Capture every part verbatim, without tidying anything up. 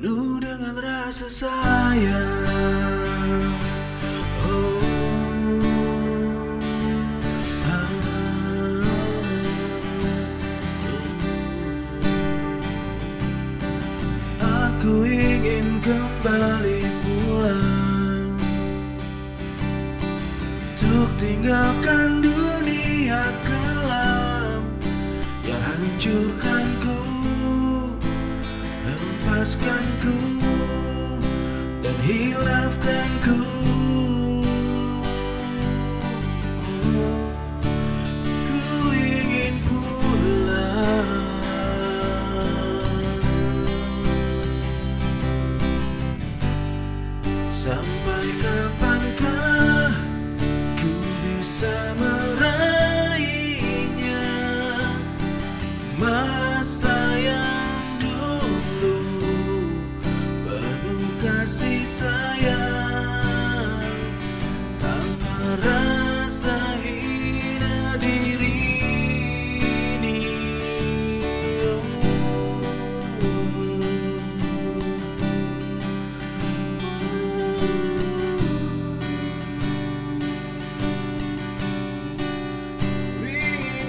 penuh dengan rasa sayang. Oh, ah, aku ingin kembali pulang untuk tinggalkan dunia kelam yang hancurkanku, lepaskanku dan hilangkanku. Ku ingin pulang. Sampai kapankah ku bisa meraihnya, masa yang dulu penuh kasih sayang, tanpa rasa hina diri ini. Ingin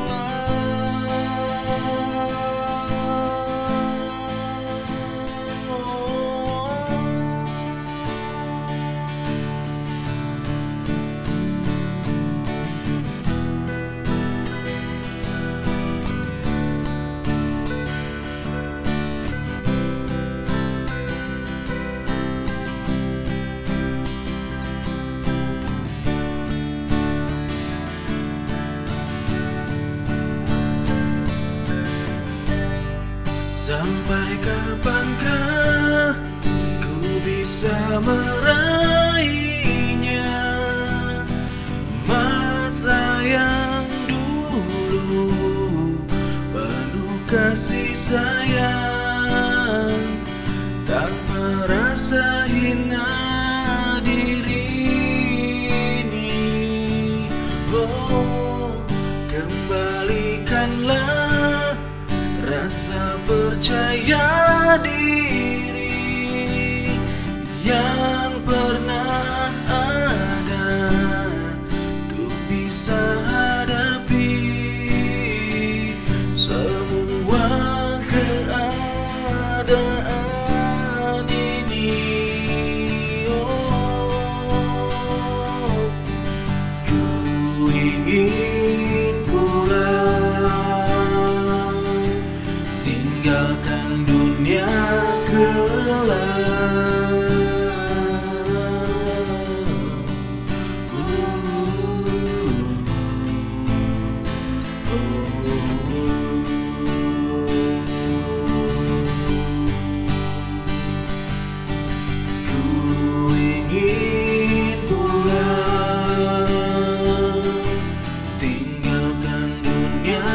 Sampai kapankah ku bisa meraihnya, masa yang dulu penuh kasih sayang, tanpa rasa hina diri ini. Oh, kembalikanlah rasa percaya diri yang pernah ada untuk bisa hadapi semua keadaan ini. Oh, ku ingin pulang, tinggalkan dunia kelam. Ku ingin pulang, tinggalkan dunia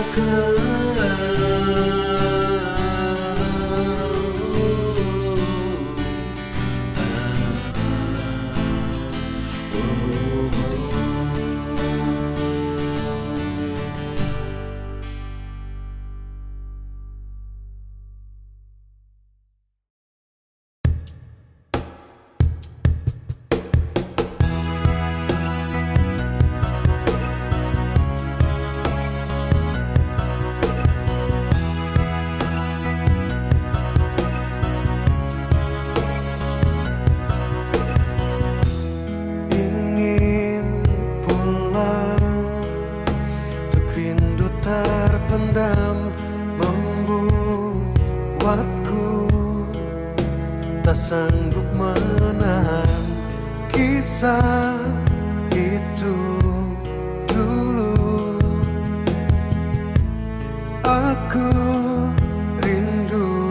terpendam membuatku tak sanggup menahan kisah itu dulu. Aku rindu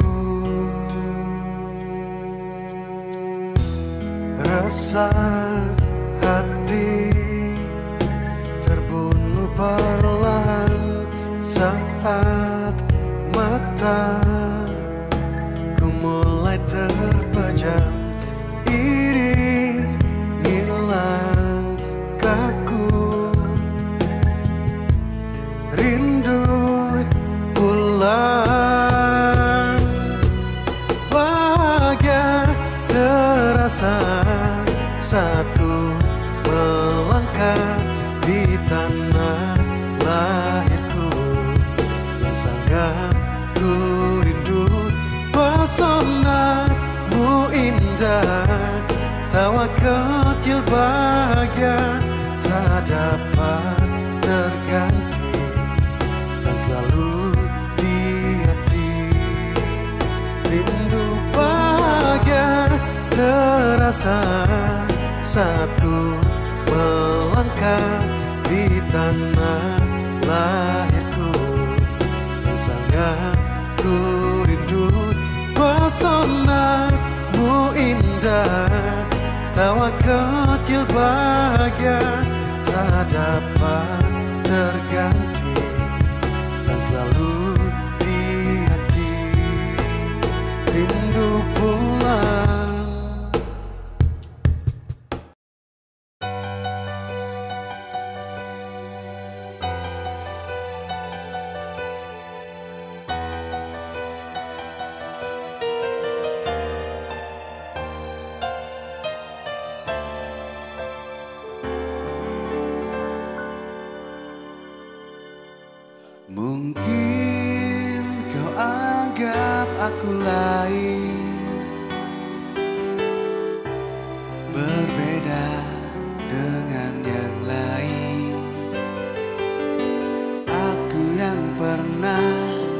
rasa hati terbunuh perlahan saat mataku mulai terpejam. Iringi langkahku, rindu pulang. Wah, terasa satu melangkah di tanah lahirku yang sangat ku rindu. Pesonamu indah, tawa kecil bahagia tak dapat terganti dan selalu di hati. Rindu bahagia terasa satu melangkah di tanah lahirku yang sangat ku rindu. Pesonamu indah, tawa kecil bahagia tak dapat terganti dan selalu di hati. Rindu pulang. Mungkin kau anggap aku lain, berbeda dengan yang lain. Aku yang pernah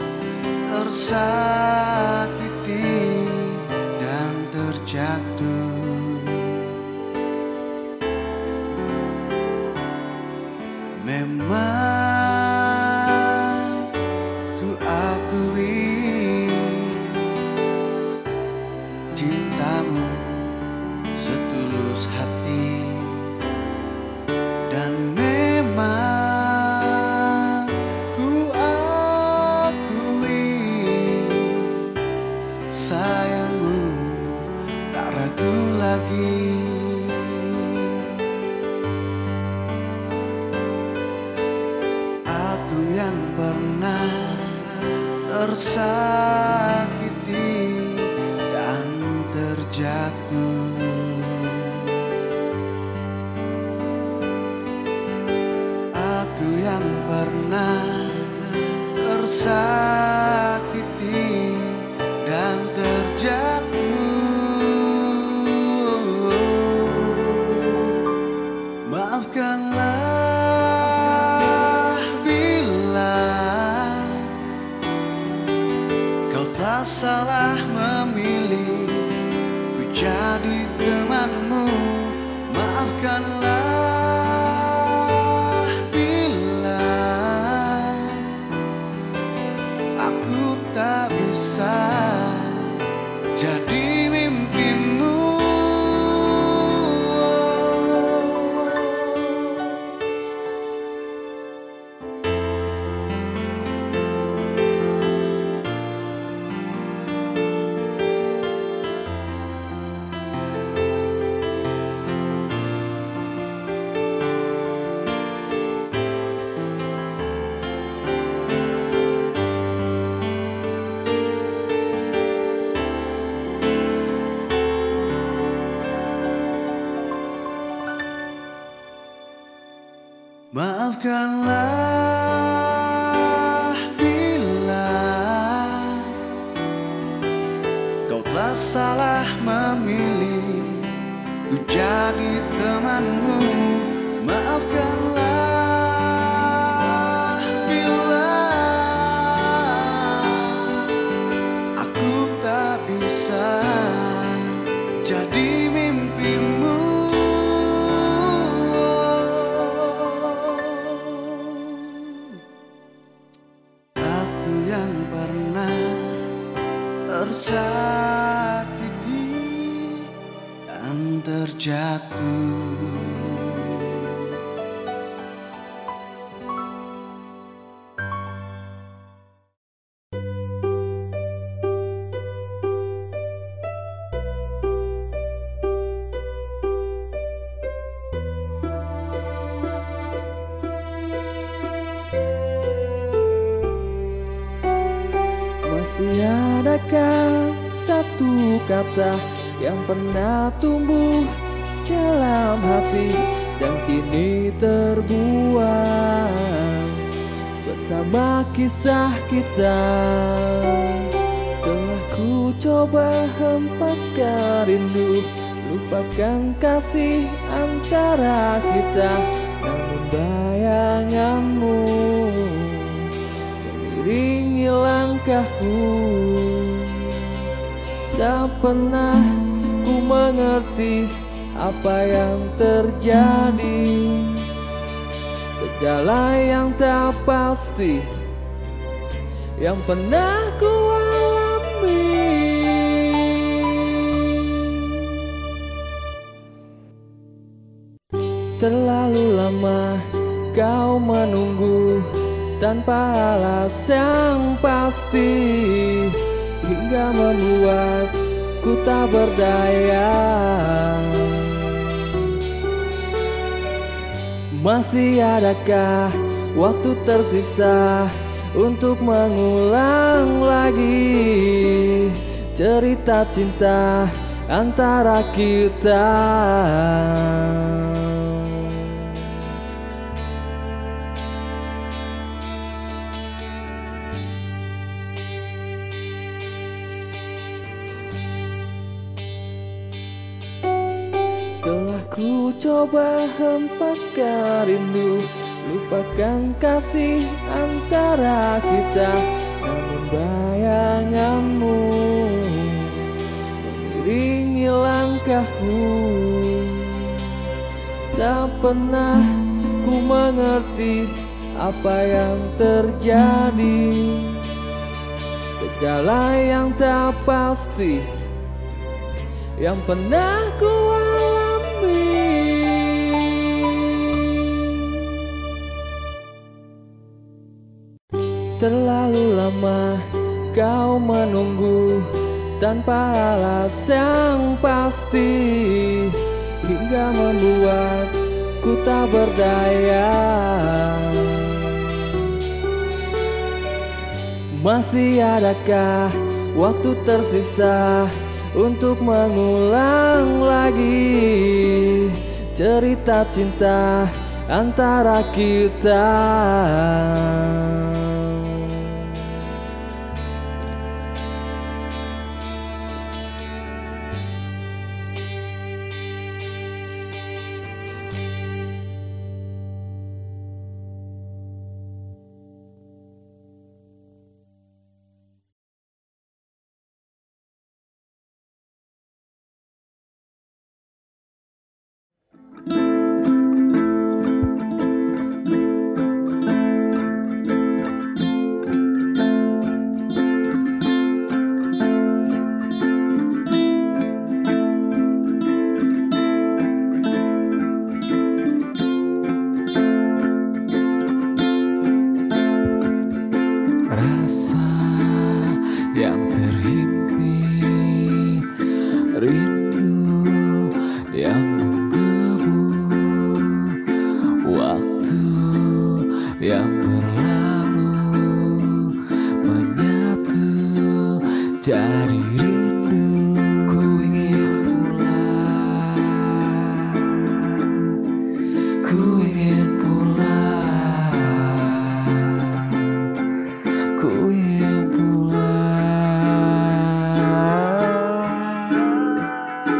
tersakiti dan terjatuh. Memang cintamu setulus hati, dan memang ku akui sayangmu tak ragu lagi. Aku yang pernah tersakiti dan terjatuh. Aku yang pernah tersakiti dan terjatuh. Maafkanlah bila kau telah salah memilih ku jadi temanmu. Maafkanlah bila aku tak bisa jadi mimpimu. Maafkanlah bila kau telah salah memilih ku jadi temanmu. Maafkanlah bila aku tak bisa jadi mimpimu. Tersakiti dan terjatuh. Masih adakah satu kata yang pernah tumbuh dalam hati dan kini terbuang bersama kisah kita. Telah ku coba hempaskan rindu, lupakan kasih antara kita, namun bayanganmu mengiringi langkahku. Tak pernah ku mengerti apa yang terjadi, segala yang tak pasti yang pernah ku alami. Terlalu lama kau menunggu tanpa alasan pasti, hingga membuatku tak berdaya. Masih adakah waktu tersisa untuk mengulang lagi cerita cinta antara kita? Telah ku coba hempaskan rindu, lupakan kasih antara kita, namun bayanganmu mengiringi langkahku. Tak pernah ku mengerti apa yang terjadi, segala yang tak pasti yang pernah ku alami. Terlalu lama kau menunggu tanpa alasan pasti, hingga membuatku tak berdaya. Masih adakah waktu tersisa untuk mengulang lagi cerita cinta antara kita? Rasa yang terhimpit, rindu yang menggebu, waktu yang berlalu menyatu jadi rindu. Ku ingin pulang, ku ingin pulang, ku ingin pulang.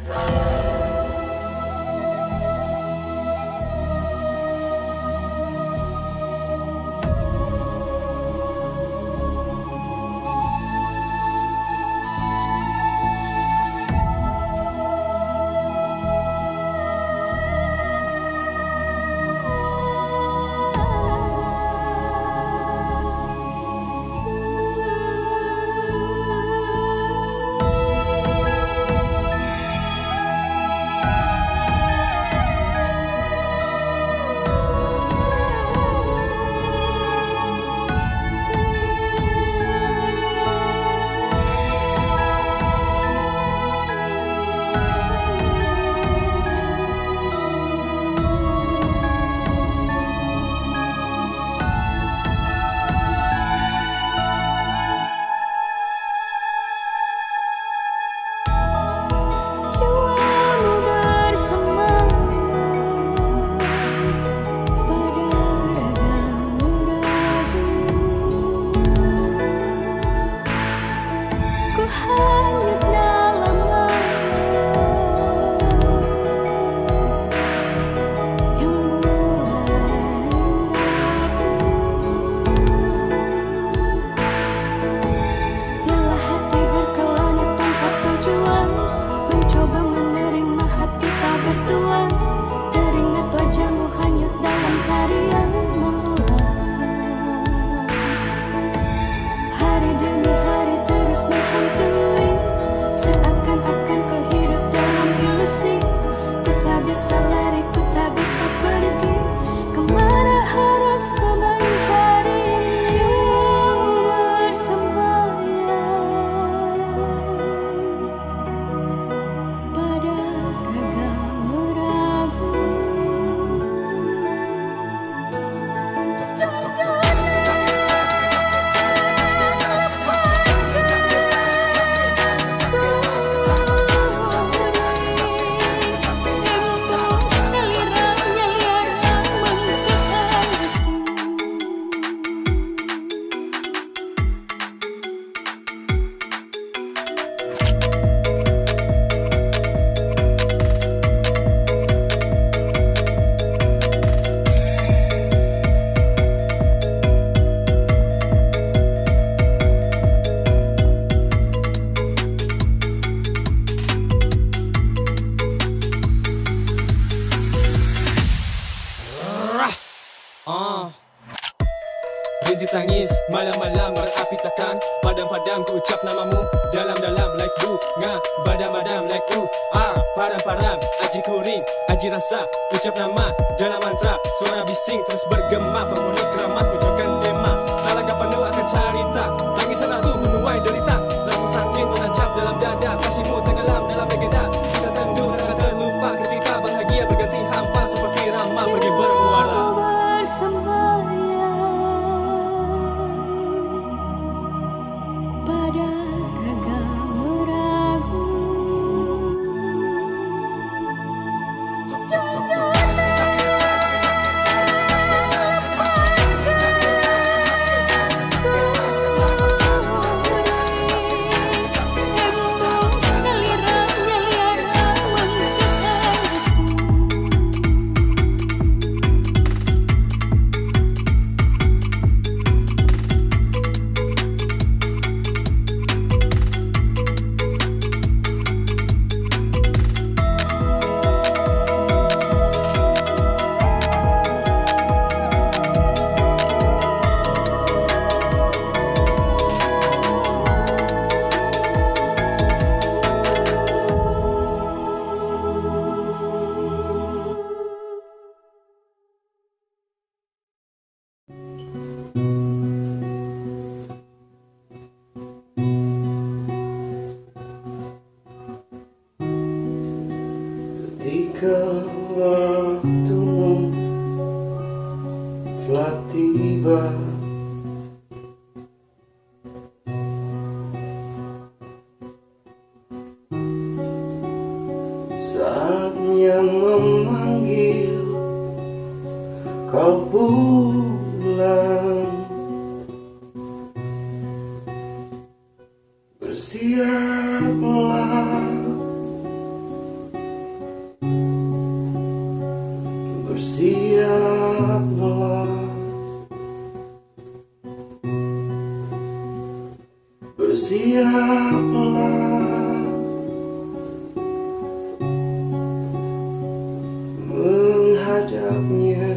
Rintik tangis, malam-malam berapi takkan padam-padam ku ucap namamu dalam-dalam like bunga, badam-badam like u ah padam-padam, aji kuring, aji rasa ucap nama dalam mantra, suara bising terus bergema pemenuh keramat munculkan skema talaga penuh akan carita, tangisan lalu menuai derita, rasa sakit menancap dalam dada, kasihmu tenggelam dalam legenda, kisah sendu takkan terlupa ketika bahagia berganti hampa seperti ramal pergi bermuara. Ketika waktumu telah tiba, saatnya memanggil kau pulang, bersiaplah bersiaplah menghadapnya.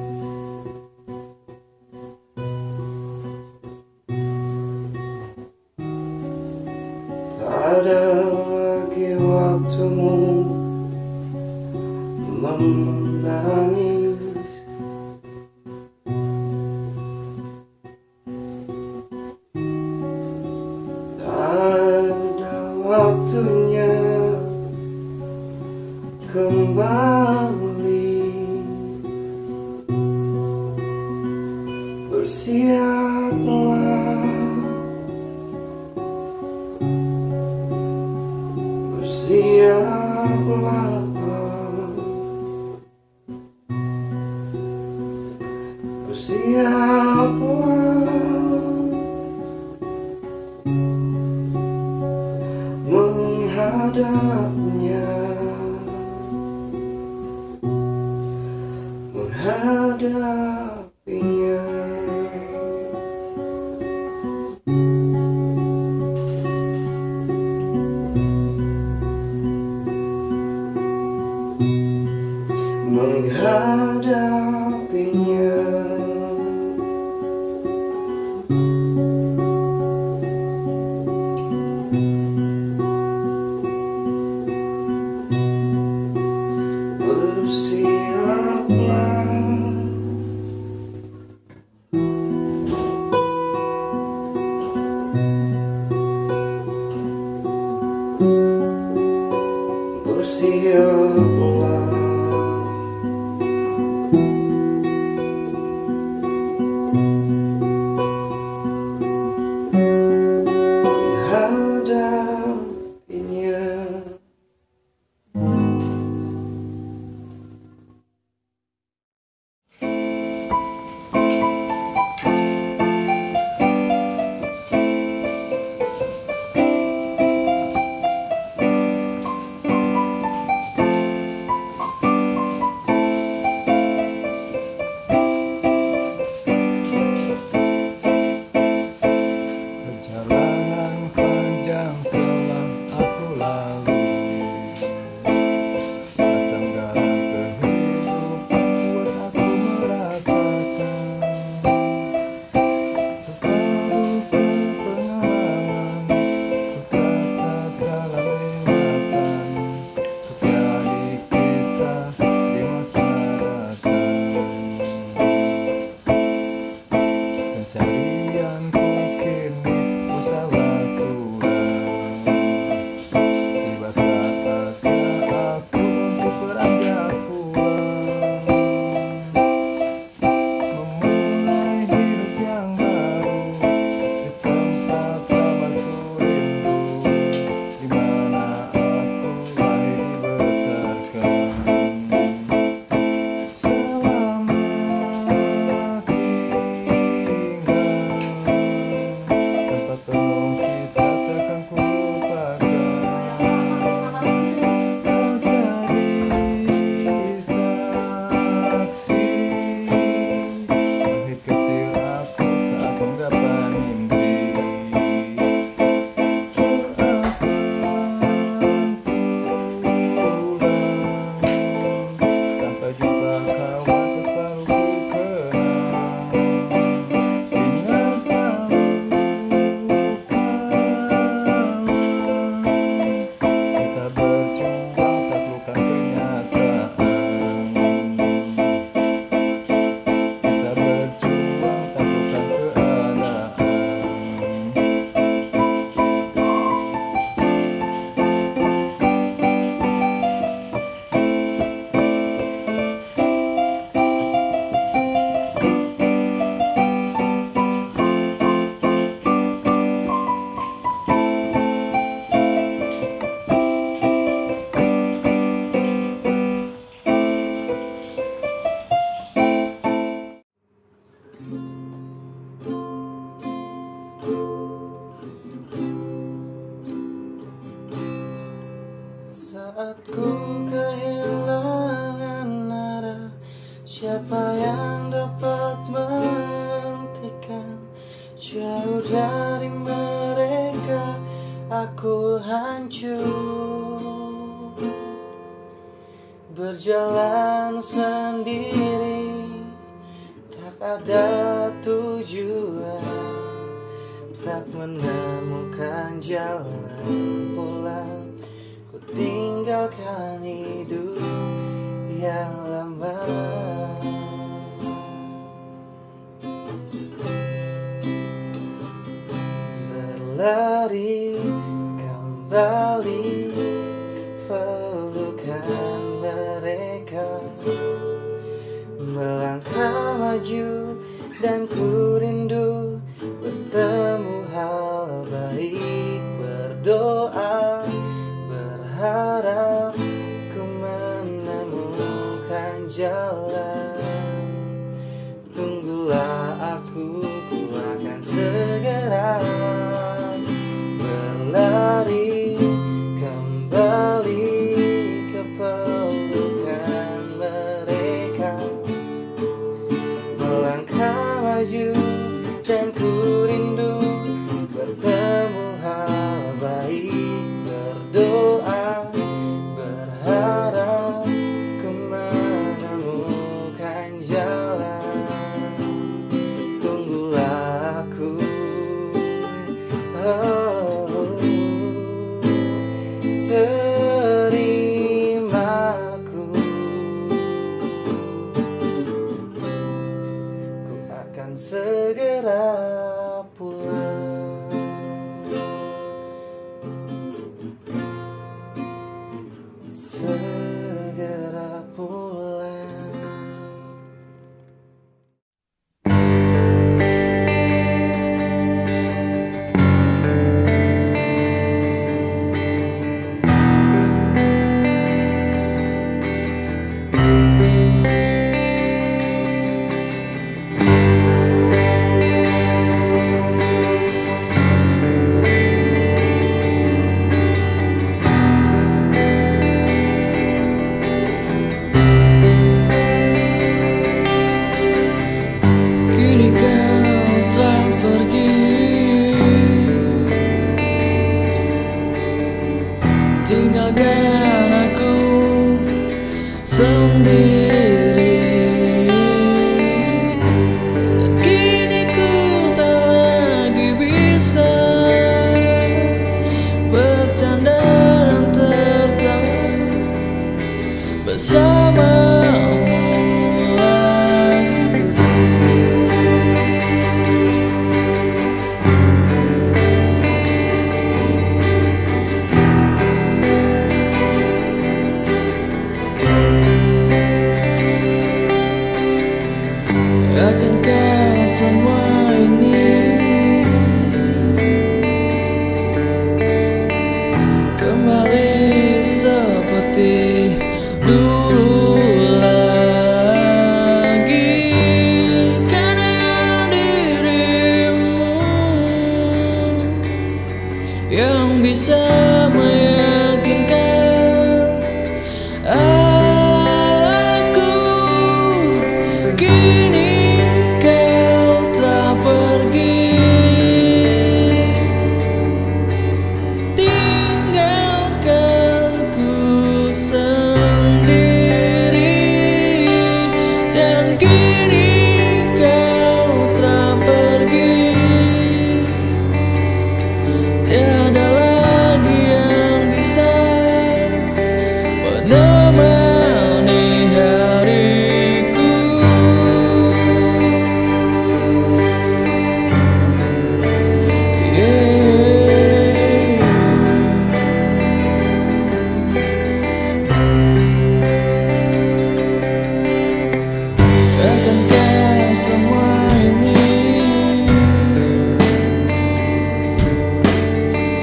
Tak ada lagi waktumu menangis. Ada waktunya kembali. Bersiaplah, bersiaplah, bersiaplah menghadapnya, menghadapinya. Menghadapinya. Bersiaplah, bersiaplah, menghadapinya. Perjalanan panjang telah aku lalui, asam garam kehidupan buat aku merasakan suka duka pengalaman ku catat dalam ingatan untuk jadi kisah di masa datang. Pencarianku kini usahlah sudah tiba saatnya aku untuk beranjak pulang, memulai hidup yang baru di tempat tamanku rindu, di mana aku lahir dibesarkan. Selamat tempat penuh kisah takkan ku lupakan. Kau jadi saksi pahit kecil aku saat menggapai mimpi. Ku akan pulang, sampai jumpa kawan ku selalu ku kenang. Ingat selalu kita berjuang taklukkan kenyataan. Kita berjuang taklukkan keadaan. Saat ku kehilangan arah, siapa yang dapat menghentikan? Jauh dari mereka aku hancur, berjalan sendiri, tak ada tujuan, tak menemukan jalan pulang. Ku tinggalkan hidup yang lama, berlari kembali ke pelukan mereka, melangkah maju dan ku rindu bertemu hal baik, berdoa berharap ku menemukan jalan. Tunggulah aku, ku akan segera berlari kembali ke pelukan mereka, melangkah maju dan ku rindu bertemu hal baik, berdoa berharap ku menemukan jalan. Tunggulah aku, oh, terimaku, ku akan segera pulang. Segera pulang. Kini kau telah pergi, tinggalkan aku sendiri. Kini ku tak lagi bisa bercanda dan tertawa bersamamu lagi. Akankah semua ini kembali seperti dulu lagi? Karena dirimu yang bisa meyakinkan aku. Kini kau telah pergi, tinggalkanku sendiri. Dan kini kau telah pergi, tiada lagi yang bisa menemani hariku. Akankah semua ini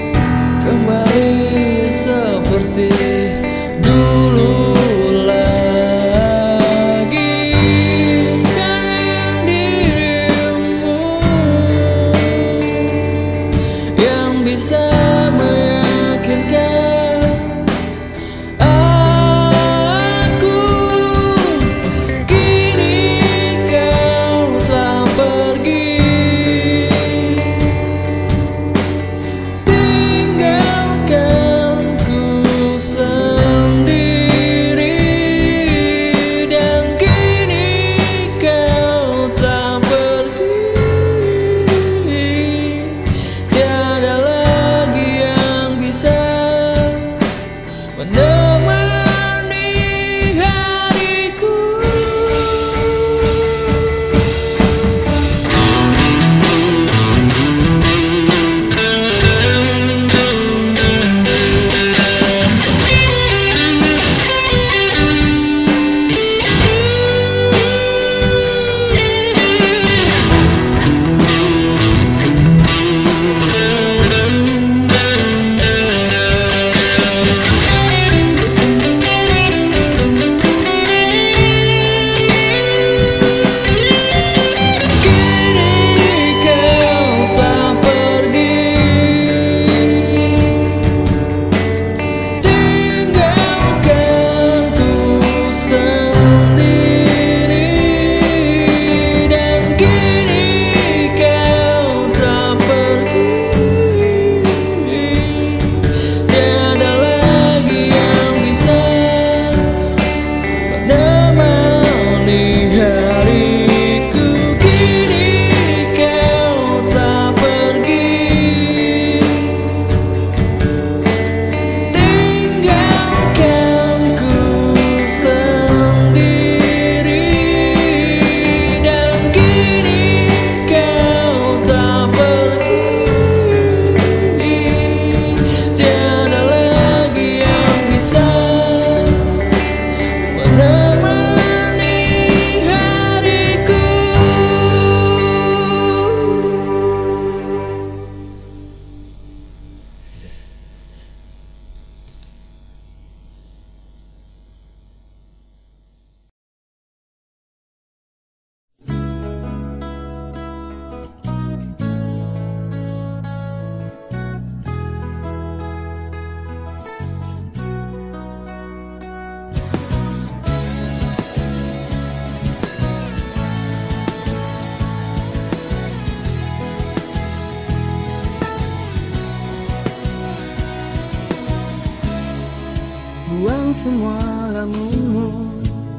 buang semua lamunmu.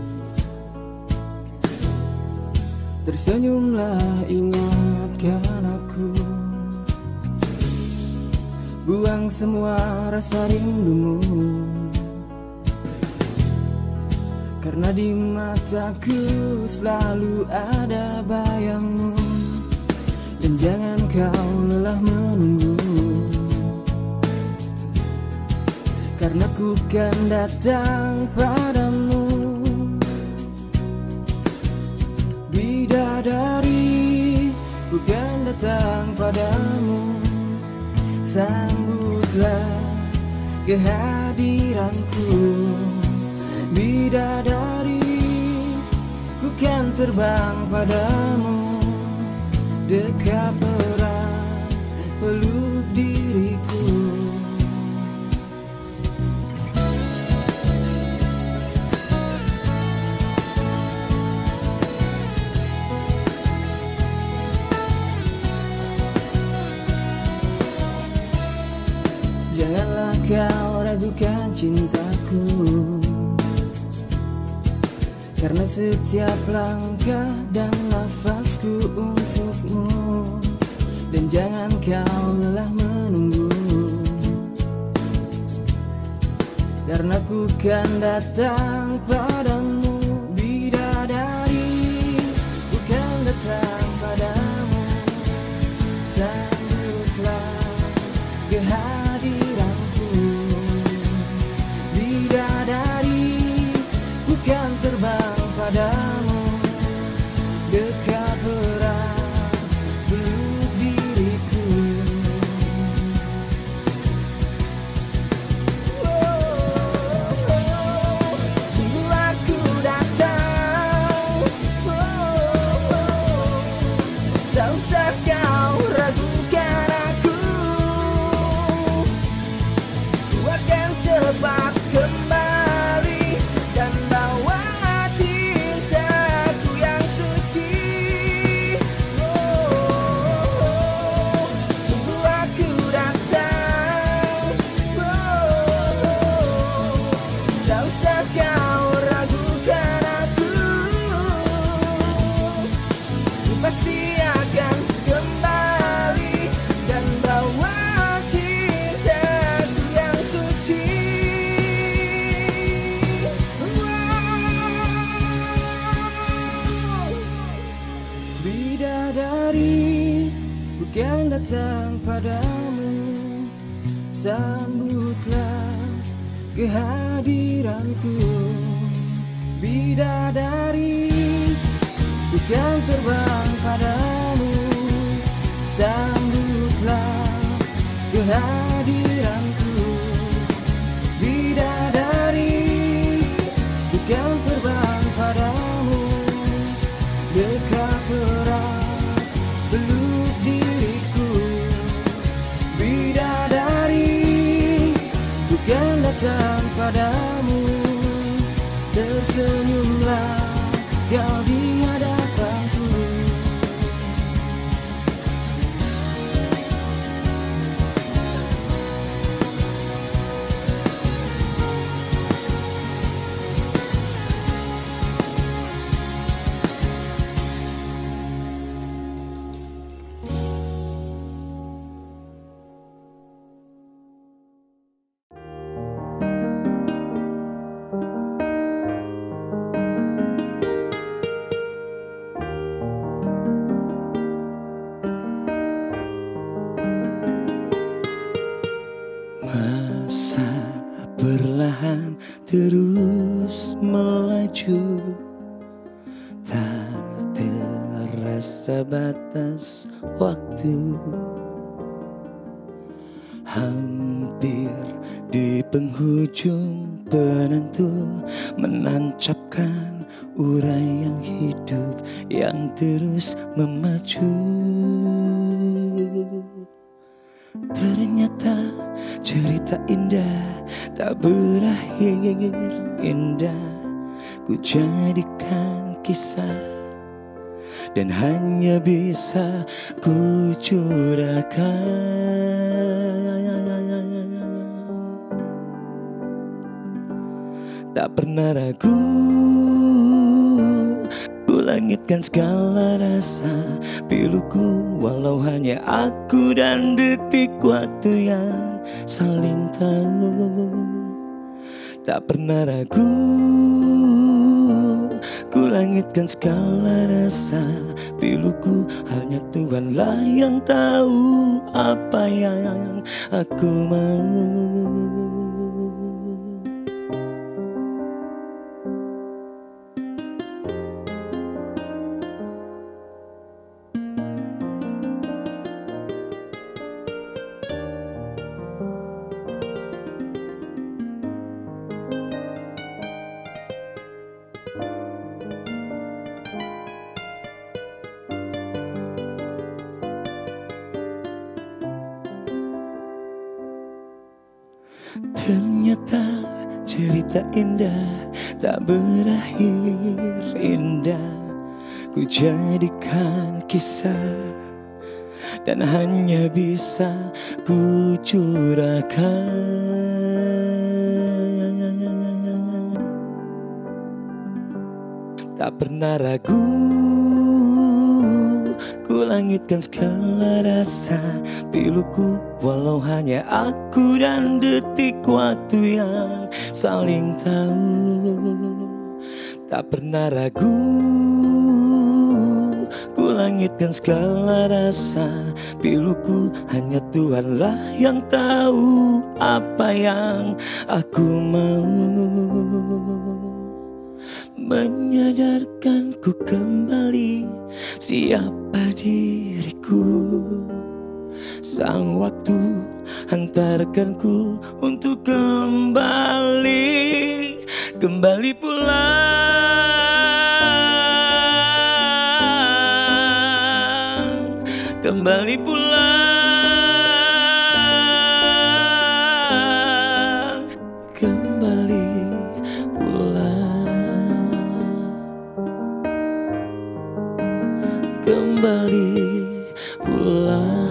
Tersenyumlah, ingatkan aku. Buang semua rasa rindumu, karena di mataku selalu ada bayangmu. Dan jangan kau lelah menunggu, karena ku kan datang padamu. Bidadari, ku kan datang padamu. Sambutlah kehadiranku. Bidadari, ku kan terbang padamu. Dekat erat, peluk diriku. Janganlah kau ragukan cintaku, karena setiap langkah dan nafasku untukmu. Dan jangan kau lelah menunggu, karena ku kan datang padamu. Bidadari, ku kan datang padamu. Sambutlah kehadiranku. Bidadari, ku kan terbang padamu. Dekat erat, peluk diriku. Dulu aku datang, tak usah kau ragukan aku. Ku akan cepat kembali dan bawa cintaku yang suci. Oh, tunggu aku datang. Oh, tak usah kau ragukan aku. Ku pasti akan kembali dan bawa cintaku yang suci. Bidadari, ku kan datang padamu. Sambutlah kehadiranku. Bidadari, ku kan terbang padamu. Sambutlah kehadiranku. Bidadari, ku kan terbang padamu. Dekat erat, peluk diriku. Bidadari, ku kan datang padamu. Tersenyumlah kau di hadapanku. Masa perlahan terus melaju, tak terasa batas waktu. Hampir di penghujung penentu, menancapkan uraian hidup yang terus memacu. Ternyata cerita indah tak berakhir indah. Ku jadikan kisah dan hanya bisa ku curahkan. tak pernah ragu. Ku langitkan segala rasa piluku, walau hanya aku dan detik waktu yang saling tahu. Tak pernah ragu, ku langitkan segala rasa piluku, hanya Tuhanlah yang tahu apa yang aku mau. Ternyata cerita indah tak berakhir indah. Ku jadikan kisah dan hanya bisa ku curahkan. Tak pernah ragu, ku langitkan segala rasa piluku, walau hanya aku dan detik waktu yang saling tahu. Tak pernah ragu, ku langitkan segala rasa piluku, hanya Tuhanlah yang tahu apa yang aku mau. Menyadarkanku kembali siapa diriku. Sang waktu hantarkanku untuk kembali, kembali pulang, kembali pulang, kembali pulang, kembali pulang.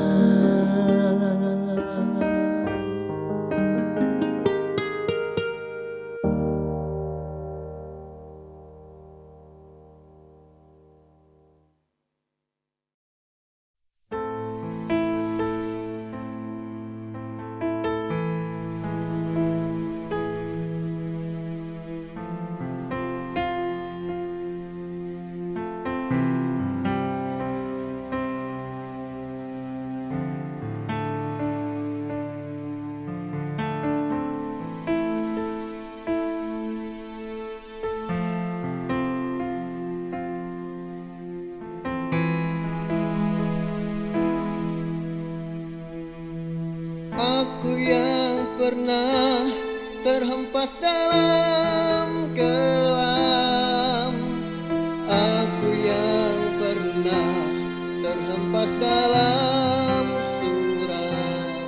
Aku yang pernah terhempas dalam kelam, aku yang pernah terhempas dalam suram.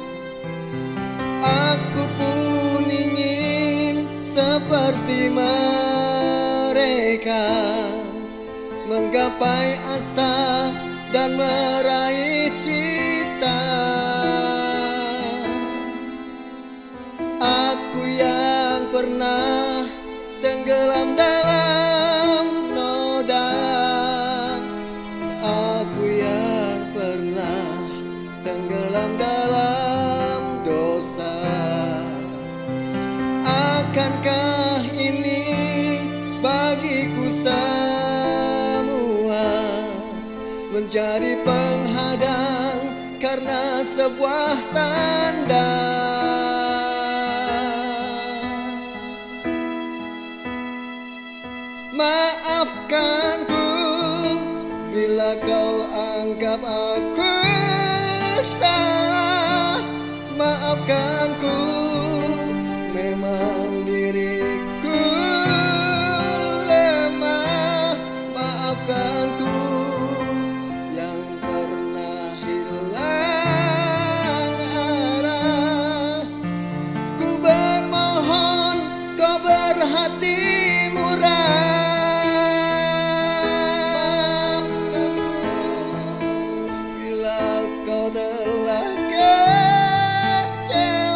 Aku pun ingin seperti mereka, menggapai asa dan meraih cita. Aku yang pernah tenggelam dalam noda, aku yang pernah tenggelam dalam dosa. Akankah ini bagiku semua menjadi penghadang karena sebuah tanda? Maafkanku bila kau anggap aku salah. Maafkanku, memang diriku lemah. Maafkanku yang pernah hilang arah. Ku bermohon kau berhati murah. Kau telah kecewa.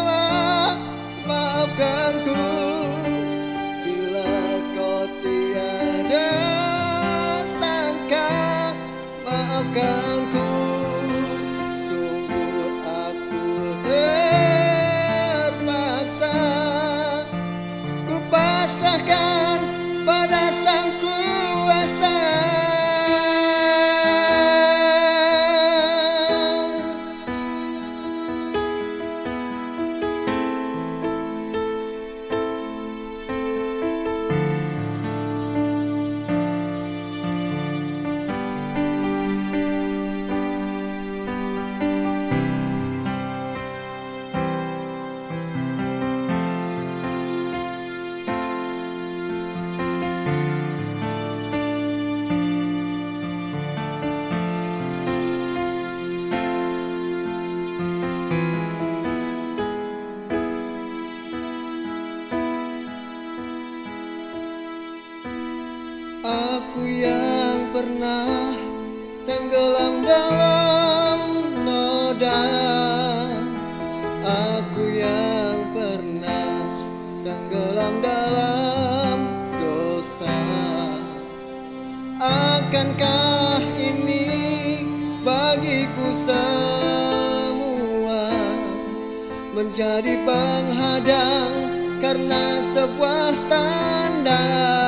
Aku yang pernah tenggelam dalam noda, aku yang pernah tenggelam dalam dosa. Akankah ini bagiku semua menjadi penghadang karena sebuah tanda?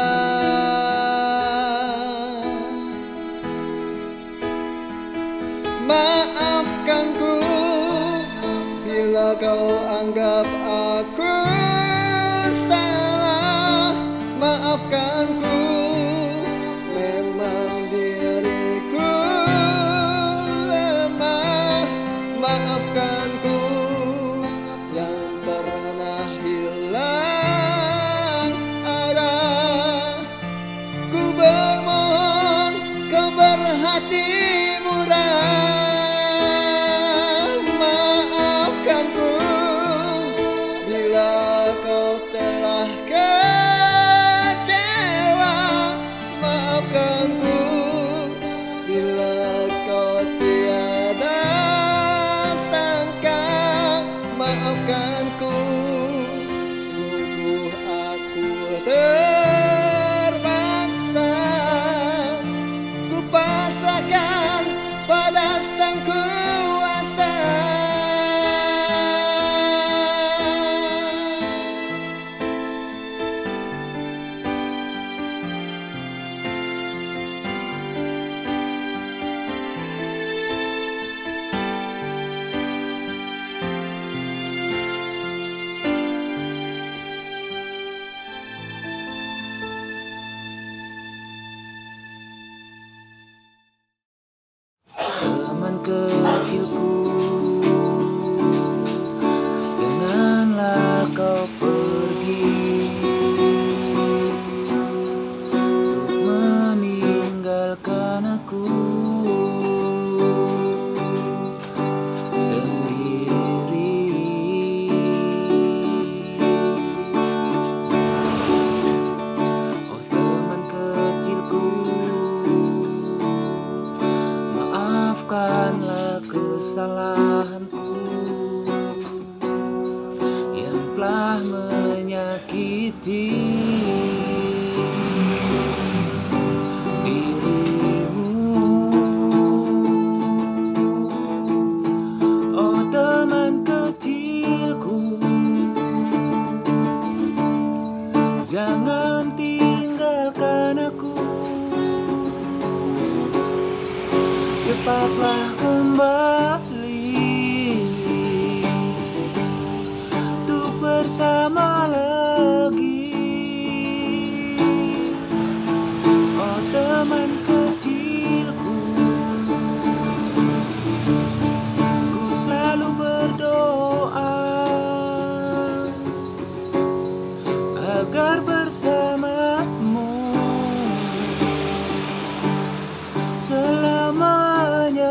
Maafkanku bila kau anggap aku salah. Maafkanku, memang diriku lemah. Maafkanku yang pernah hilang arah. Ku bermohon kau berhati murah. Teman kecilku, janganlah kau pergi untuk meninggalkan aku sendiri. Oh teman kecilku, maafkanlah kesalahanku yang telah menyakiti dirimu. Oh teman kecilku, jangan tinggalkan aku. Cepatlah kembali untuk bersama lagi. Oh teman kecilku, ku selalu berdoa agar bersamamu selamanya.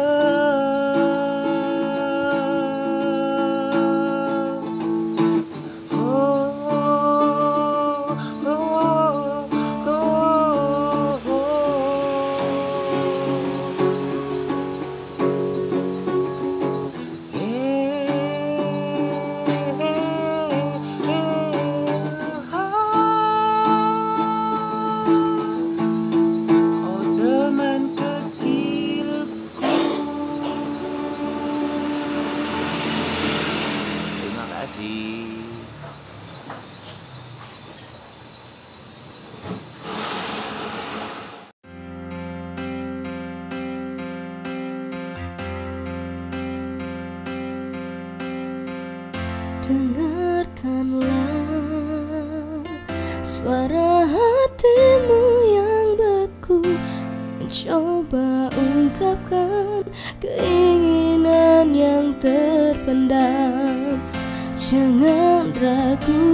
Dengarkanlah suara hatimu yang beku, mencoba ungkapkan keinginan yang terpendam. Jangan ragu,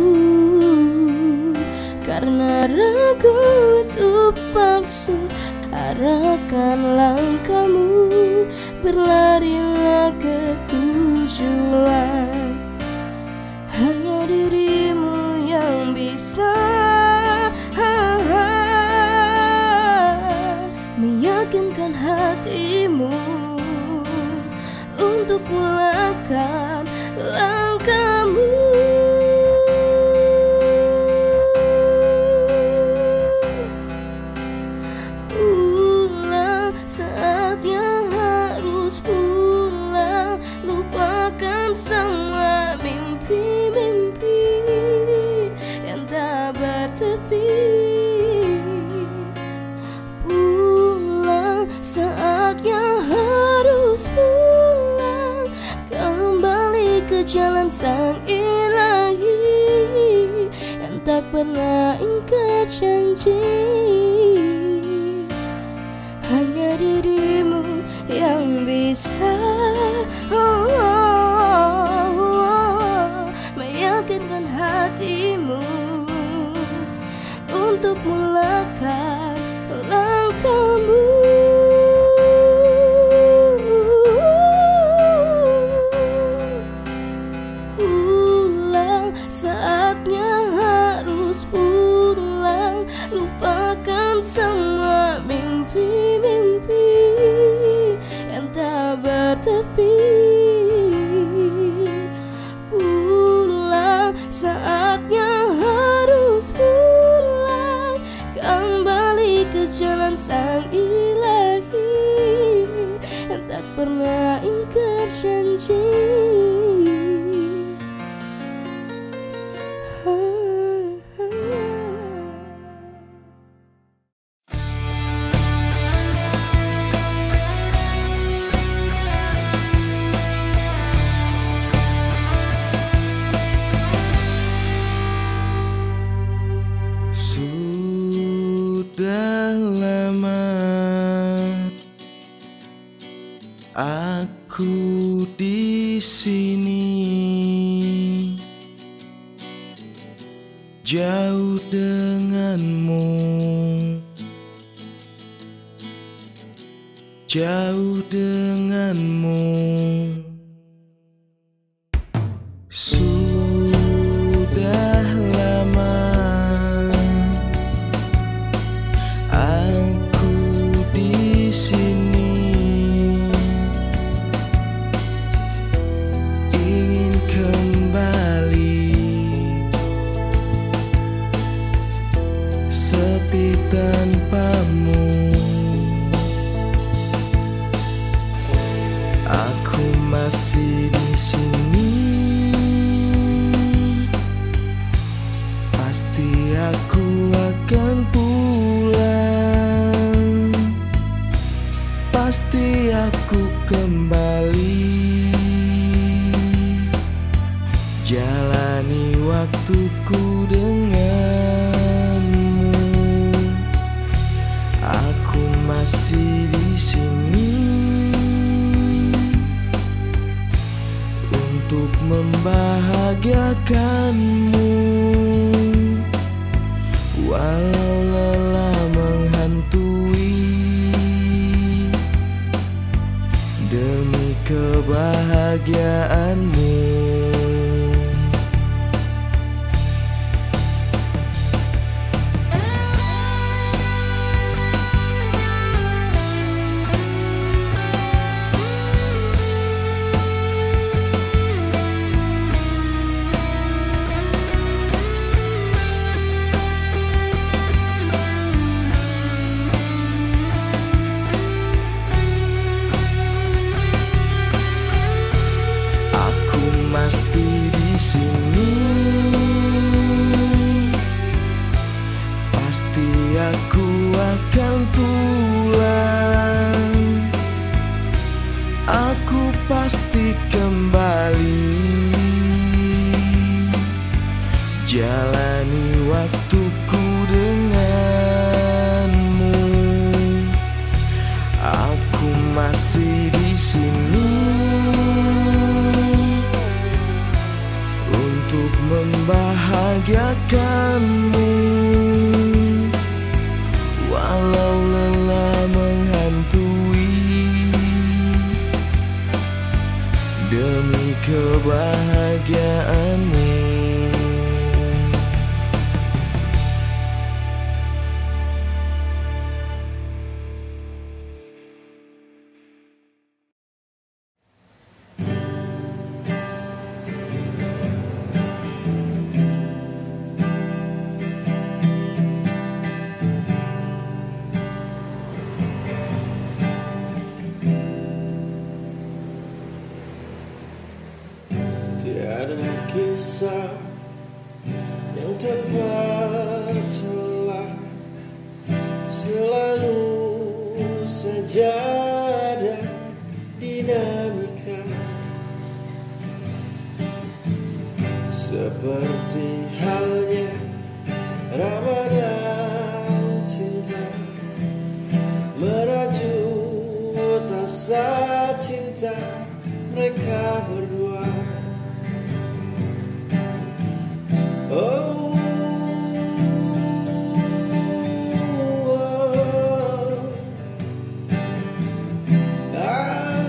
karena ragu itu palsu. Arahkan langkahmu, berlarilah ke tujuan. Hanya dirimu yang bisa hatimu untuk mulakan langkahmu. Pulang, saatnya harus pulang. Lupakan semua mimpi-mimpi yang tak bertepi. Pulang, saatnya harus pulang. Kembali ke jalan sang ilahi yang tak pernah ingkar janji. Hanya dirimu yang bisa oh, oh, oh, meyakinkan hatimu untuk mulakan langkahmu. Pulang, saatnya harus pulang. Lupakan semua mimpi-mimpi yang tak bertepi. Pulang, saatnya harus pulang. Kembali ke jalan sang ilahi yang tak pernah ingkar janji. Sudah lama aku di sini, jauh denganmu, jauh denganmu. Sudah lama aku di sini, ingin kembali, sepi tanpamu. Aku masih di sini, pasti aku akan pulang, pasti aku kembali, jalani waktuku denganmu. Aku masih di sini untuk membahagiakanmu, walau lelah menghantui, demi kebahagiaanmu. Masih di sini, pasti aku akan pulang, aku pasti kembali, jalani waktuku denganmu. Aku masih di sini untuk membahagiakanmu, walau lelah menghantui, demi kebahagiaanmu. kisah yang terbacalah selalu saja ada dinamika, seperti halnya Ramadan cinta merajut asa cinta mereka berdua. Oh, oh, ah,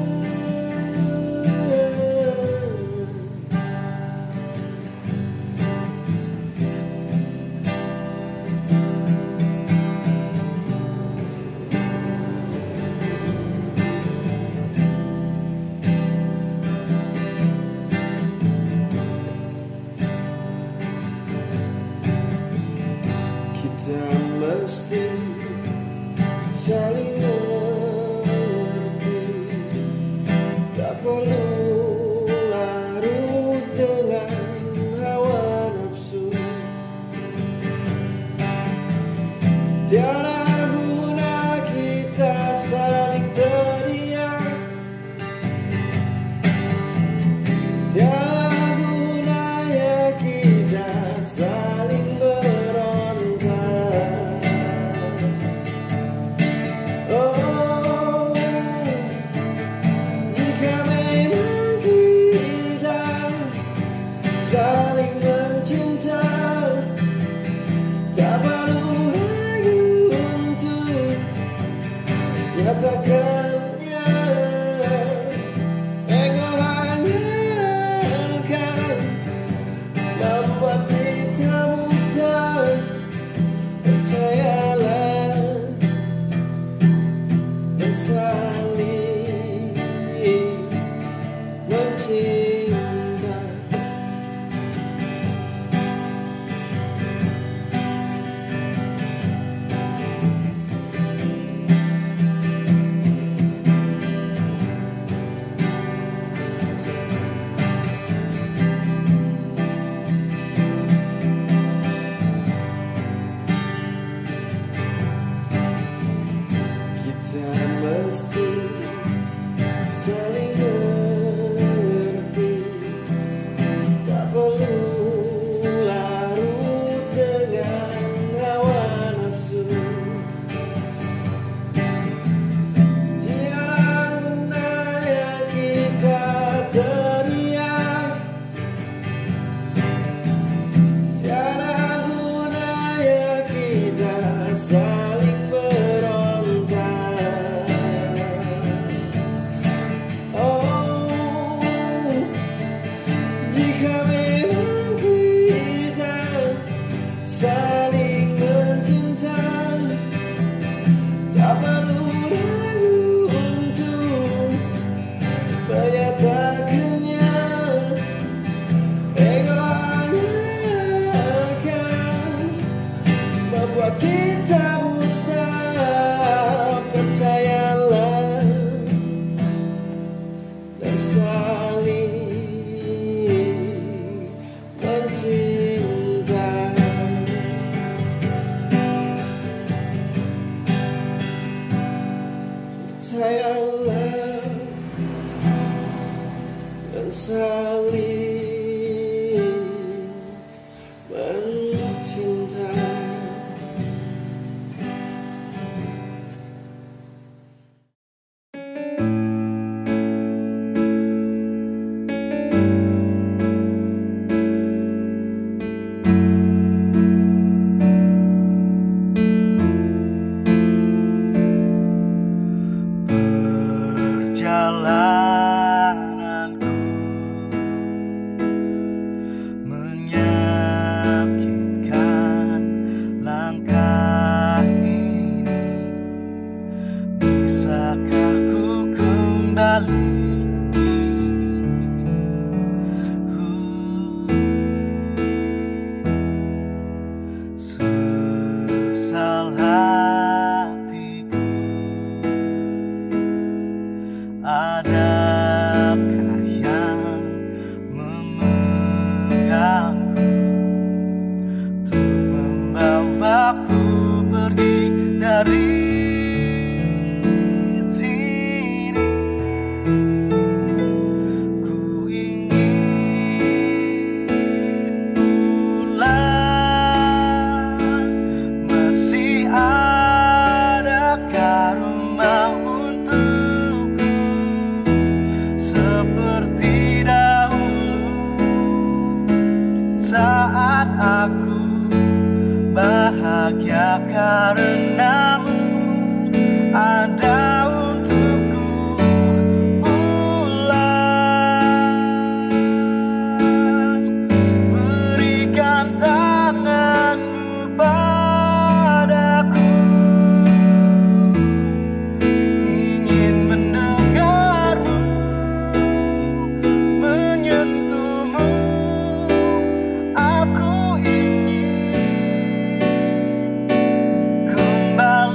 kita mesti saling mengerti, tak perlu larut dengan hawa nafsu. Tiada guna kita saling teriak, tiada gunanya kita saling berontak. Oh, jika memang kita saling mencinta, tak perlu lagi untuk nyatakannya. Ego hanya akan membuat kita buta. Percayalah dan saling mencinta. Kita mesti saling mengerti, tak perlu larut dengan hawa nafsu. Tiada gunanya kita teriak, tiada gunanya kita saling berontak. Oh, jika memang kita saling mencinta, tak perlu ragu untuk menyatakannya. Ego hanya akan membuat kita buta. Percayalah dan saling mencinta. Percayalah dan saling mencinta. Perjalananku menyakitkan langkah ini. Bisakah ku kembali lagi? Uh, sesal hatiku, adakah yang memeluk saat aku bahagia karenamu ada untukku pulang. Berikan tanganmu padaku, ingin mendengarmu, menyentuhmu. Aku ingin kembali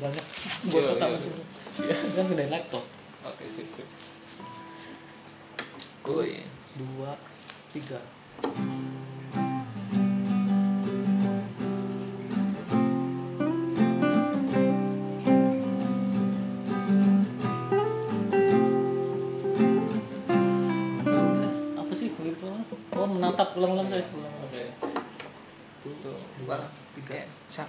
banyak Iya, buat otak iya. masuk kan gedein laptop Oke sip sip. Kuy. dua tiga apa sih kuy oh menatap ulang-ulang saya ulang-ulang Oke. tuh Bang, tiga Sak.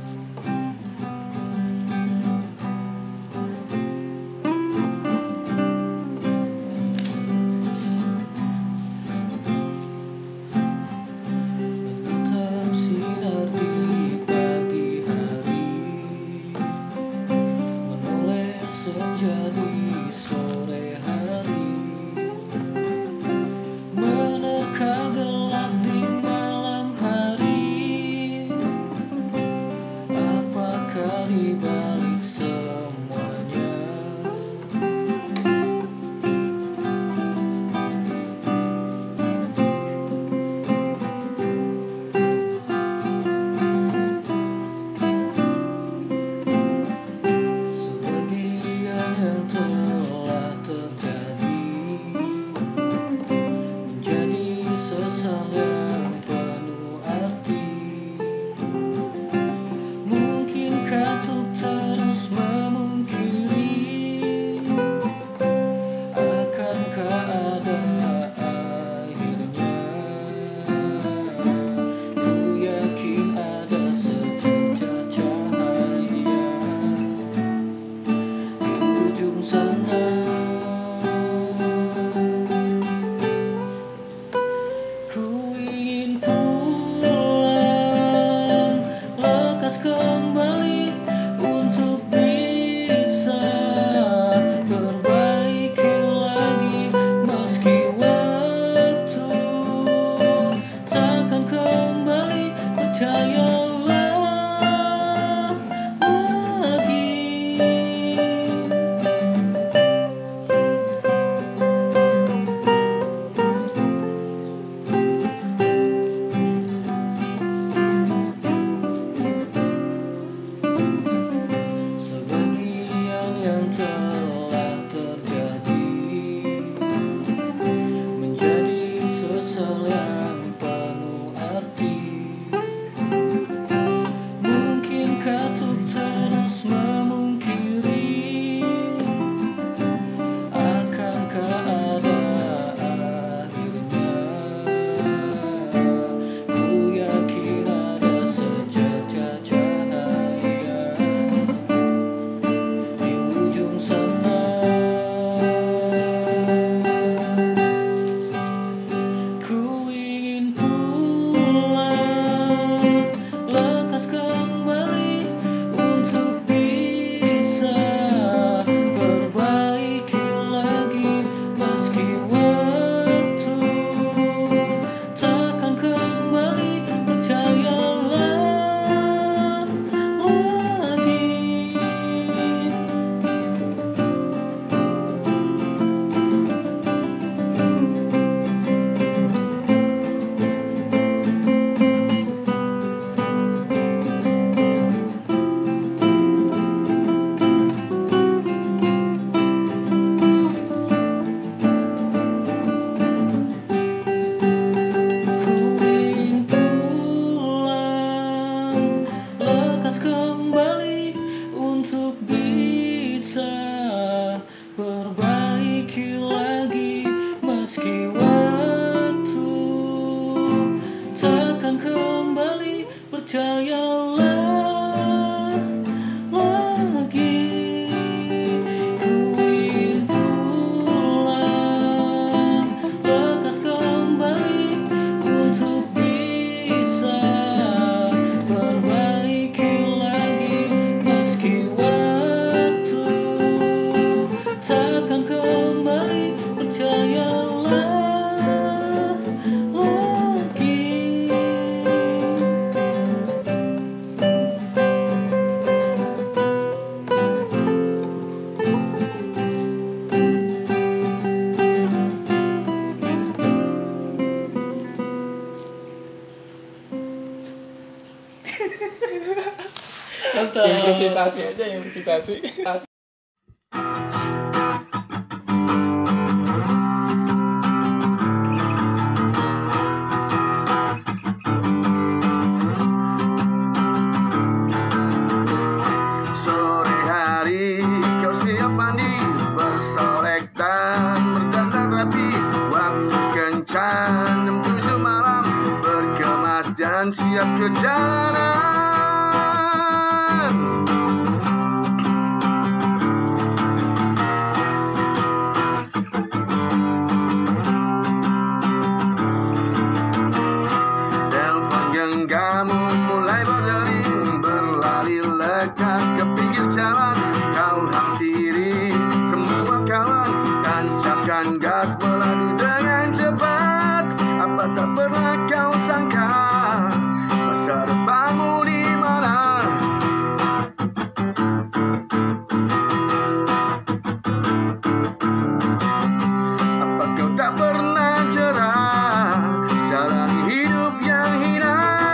Tetap sinar di pagi hari, menoleh senja di sore hari, menerka gelap di malam hari. Apakah di balik semuanya sebagian yang telah terjadi menjadi sesal yang penuh arti. Mungkinkah untuk terus memungkiri? Akankah ada akhirnya? Ku yakin ada secercah cahaya di ujung sana. Ku ingin pulang, lekas kembali untuk bisa perbaiki lagi, meski waktu takkan kembali, percayalah lagi. Sebagian yang telah terjadi menjadi sesal yang penuh arti. Mungkinkah untuk terus memungkiri? Akankah ada akhirnya? Ku yakin ada secercah cahaya di ujung sana. Ku ingin pulang, lekas kembali untuk bisa perbaiki lagi, meski waktu takkan kembali, percayalah lagi. Ku ingin pulang, lekas kembali untuk bisa perbaiki lagi, meski waktu takkan kembali, percayalah lagi. Ku ingin pulang, lekas kembali untuk bisa perbaiki lagi, meski waktu takkan kembali, percayalah lagi. Mantap. Improvisasi aja, improvisasi. Sore hari kau siap mandi, bersolek dan berdandan rapi. Waktu kencan jam tujuh malam, berkemas dan siap ke jalanan. Telepon genggammu mulai berdering, berlari lekas ke pinggir jalan. Kau hampiri semua kawan, tancapkan gas berlaju dengan cepat. Apa tak pernah kau sangka masa depanmu di mana? Apa kau tak pernah cerah jalani hidup yang hina?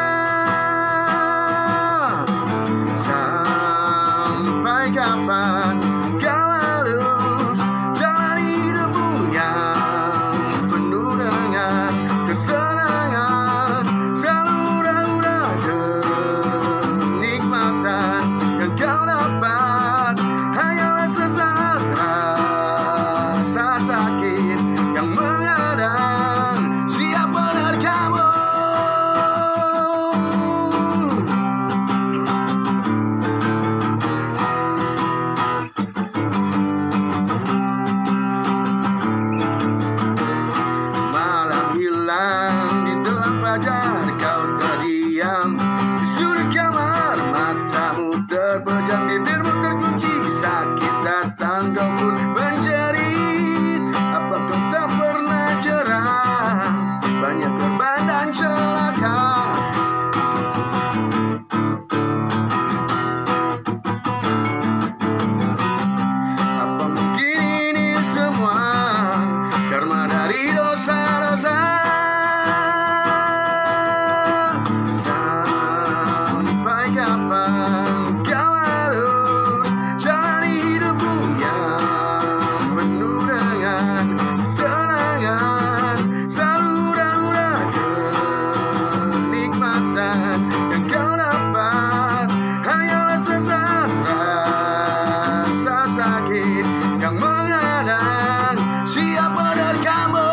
Sampai kapan kau harus jalani hidupmu yang penuh dengan kesenangan? Salura-ura kenikmatan yang kau dapat hanyalah sesaat rasa sakit yang mengadang. Siap benar kamu. Malam hilang di telan fajar, kau terdiam di sudut kamar. Matamu terpejam, bibirmu terkunci, sakit datang kau pun menjerit. Apa kau tak pernah cerah, banyak korban dan celaka. Apa mungkin ini semua karma dari dosa-dosa? Sampai kapan kau harus jalani hidupmu yang penuh dengan kesenangan? Salura-ura kenikmatan yang kau dapat hanyalah sesaat rasa sakit yang mengadang. Siap benar kamu.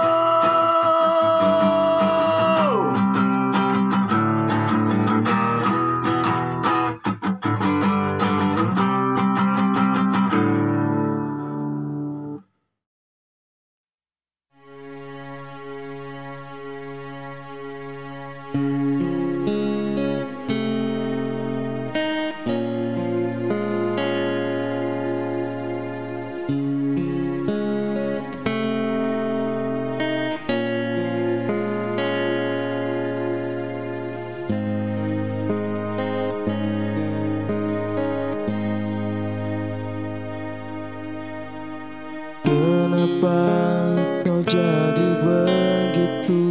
Kenapa kau jadi begitu?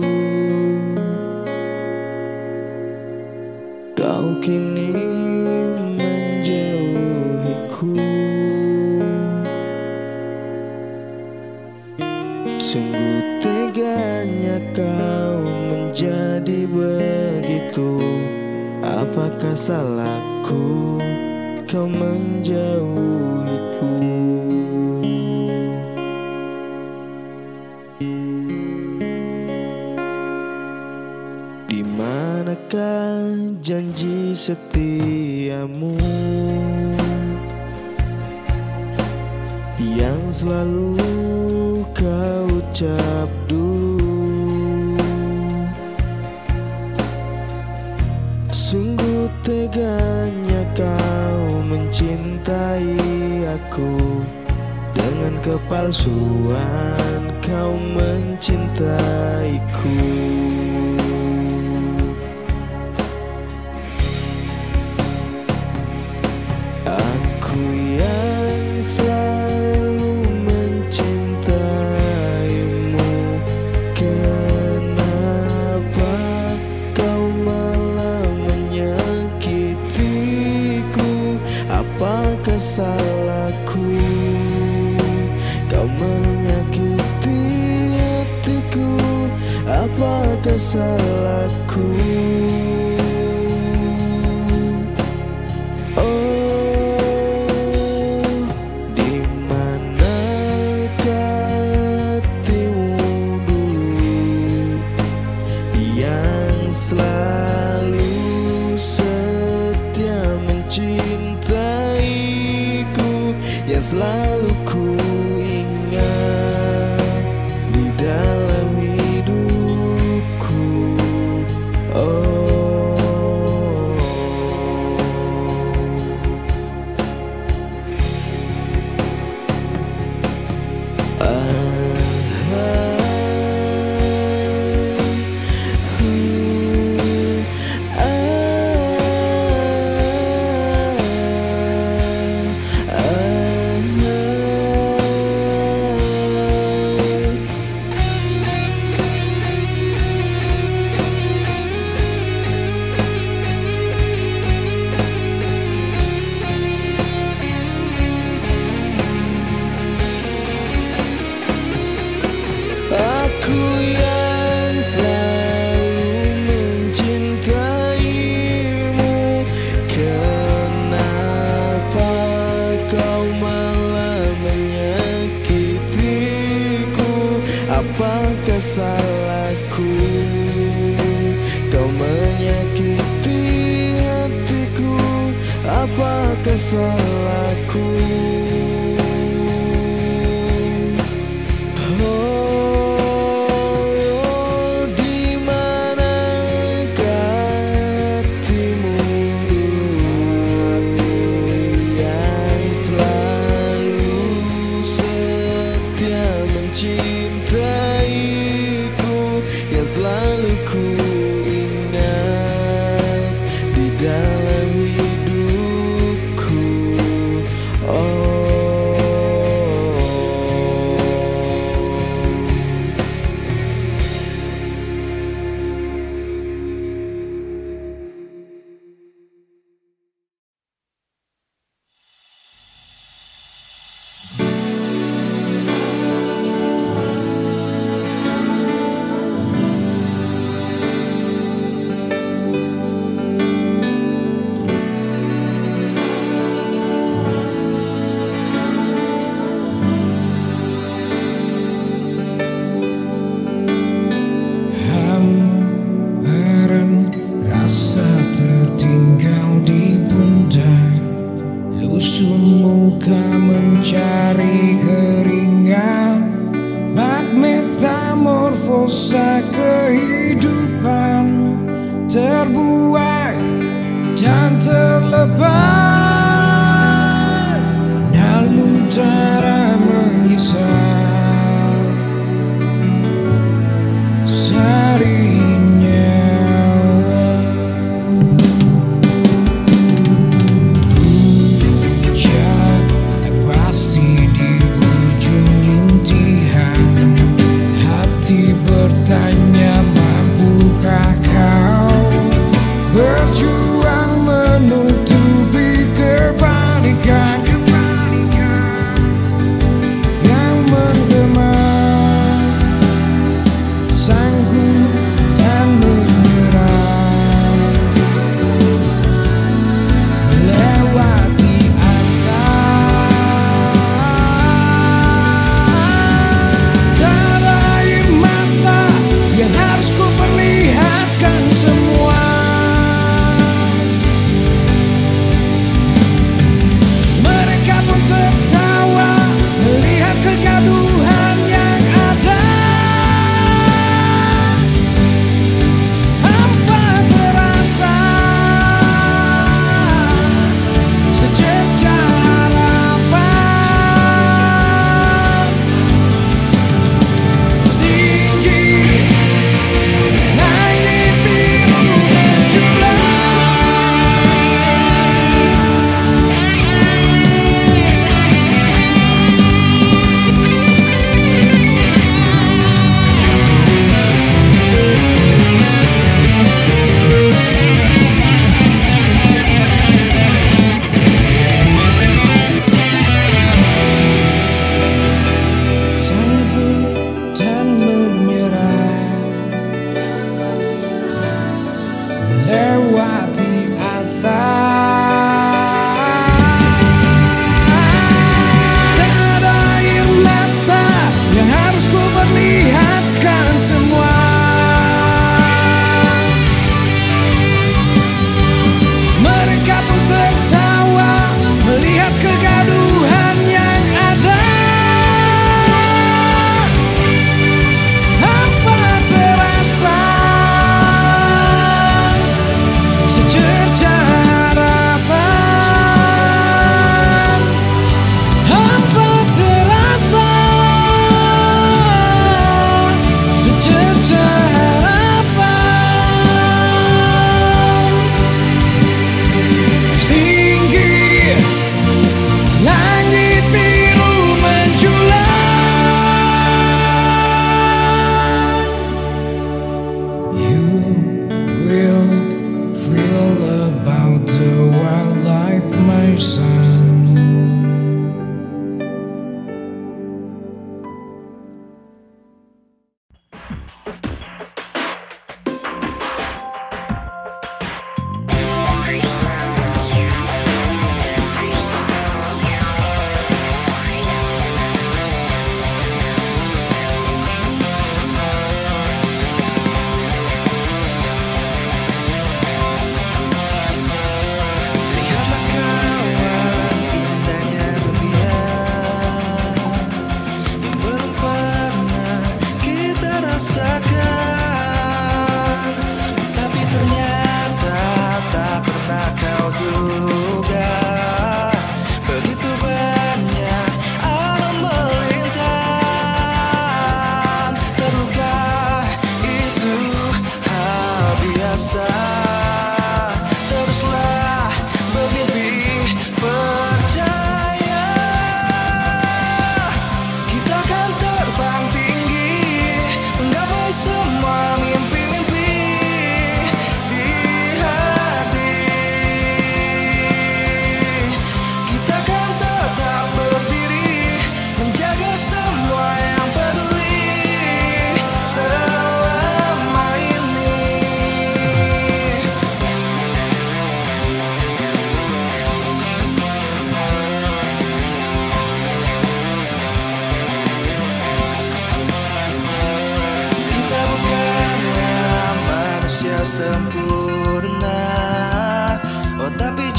Kau kini menjauhiku. Sungguh teganya kau menjadi begitu. Apakah salahku kau menjauhiku? Di manakah janji setiamu yang selalu kau ucap dulu? Sungguh teganya kau mencintai aku. Dengan kepalsuan kau mencintaiku. Aku yang selalu mencintaimu, kenapa kau malah menyakitiku? salahku? Selalu setia mencintaiku, yang selalu ku ingat di dalam hidupku. Oh, ah. Aku yang selalu mencintaimu, kenapa kau malah menyakitiku? Apakah salahku kau menyakiti hatiku? Apakah salahku? Cintaiku yang selalu ku ingat di dalam hidupku. Oh, muka mencari keringat, bak metamorfosa kehidupan terbuai dan terlepas, dan utara mengisap sarinya. Bertanya, mampukah kau berjuang menutupi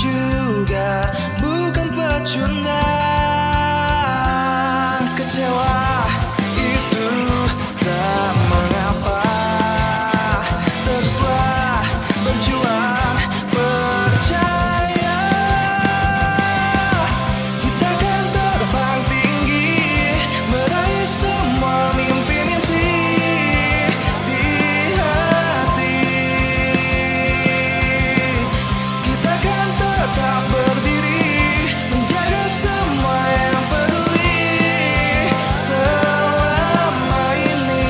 juga bukan pecundang. Kecewa itu tak mengapa, teruslah berjuang, percaya kita akan terbang tinggi, meraih semua mimpi-mimpi di hati. Kita akan tetap berdiri, menjaga semua yang peduli selama ini.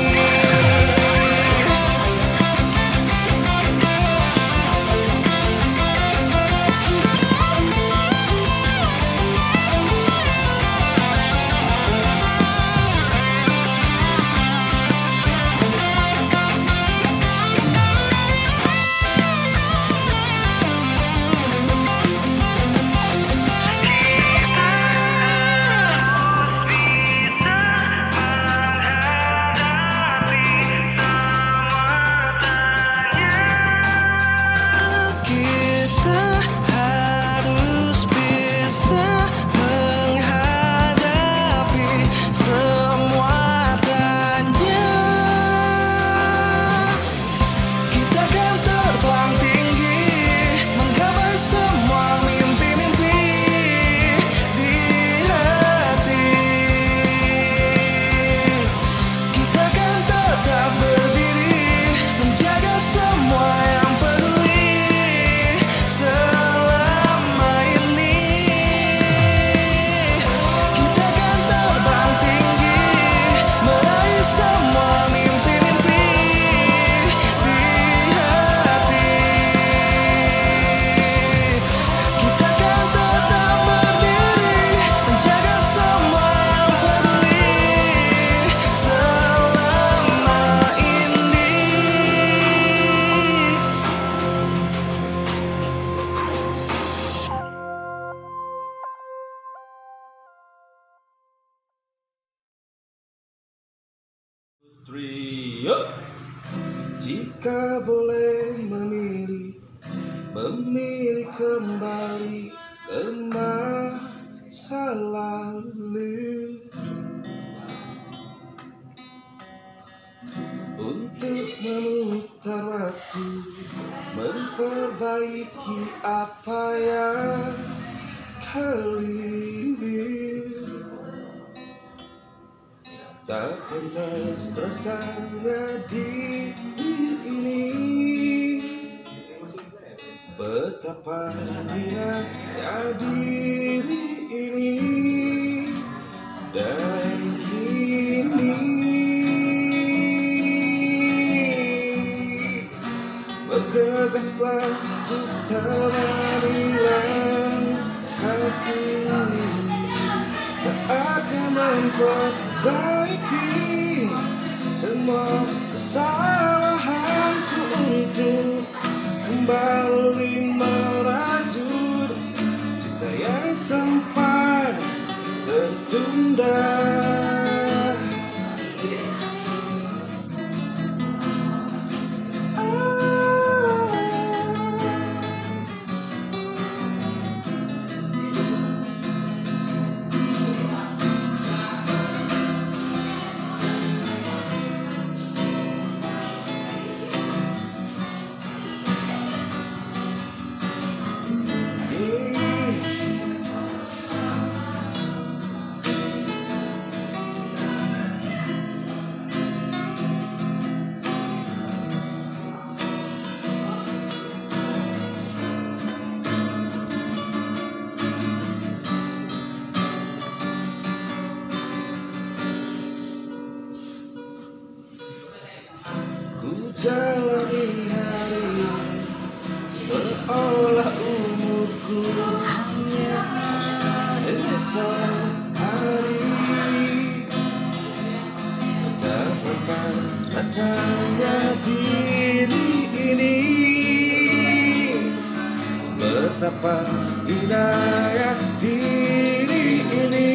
Kita harus bisa menghadapi semua tanya. Kita akan terbang tinggi, menggapai semua mimpi-mimpi di hati. Kita akan tetap berdiri, menjaga semua yang peduli selama ini. Kita akan terbang tinggi, meraih semua mimpi-mimpi di hati. Kita akan tetap berdiri, menjaga semua yang peduli selama ini. Trio. Jika boleh memilih, memilih kembali ke masa lalu, untuk memutar waktu, memperbaiki apa yang keliru. Tak pantas rasanya diri ini, betapa hinanya diri ini. Dan kini bergegaslah untuk temani langkahku, saatnya memperbaiki semua kesalahanku untuk kembali merajut cinta yang sempat tertunda. Jalani hari seolah umurku hanya esok hari. Tak pantas rasanya diri ini, betapa indah diri ini.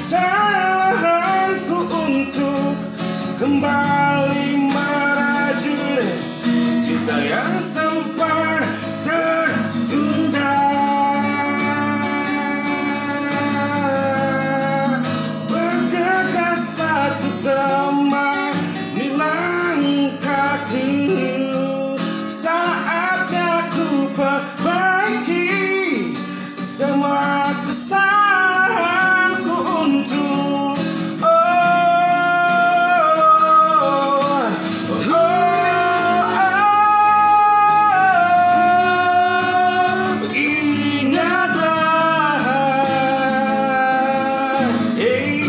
kesalahanku untuk kembali merajut cinta yang sempat tertunda. Bergegas satu temani langkahku, saatnya ku perbaiki semua kesalahanku untuk oh, oh, oh, oh, ingatlah, hey,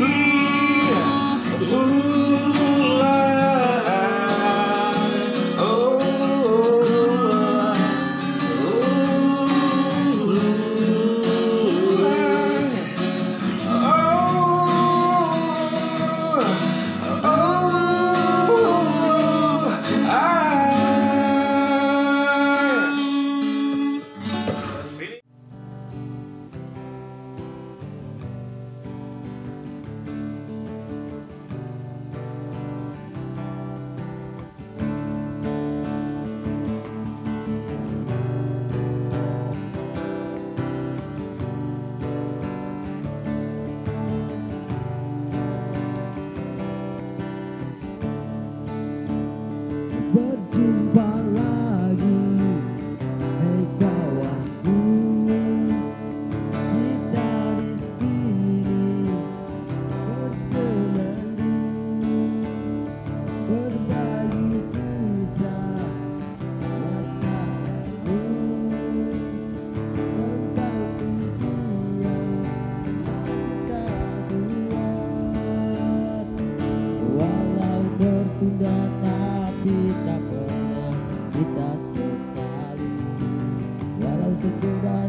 ulang, oh, Berjumpa lagi, hei kawanku. Kita di sini bersenandung, berbagi kisah masa lalu tentang impian kita buat. Walau tertunda tapi tak pernah kita sesali, walau sekedar